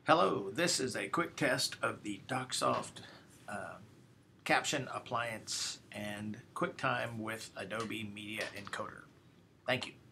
Hello, this is a quick test of the DocSoft caption appliance and QuickTime with Adobe Media Encoder. Thank you.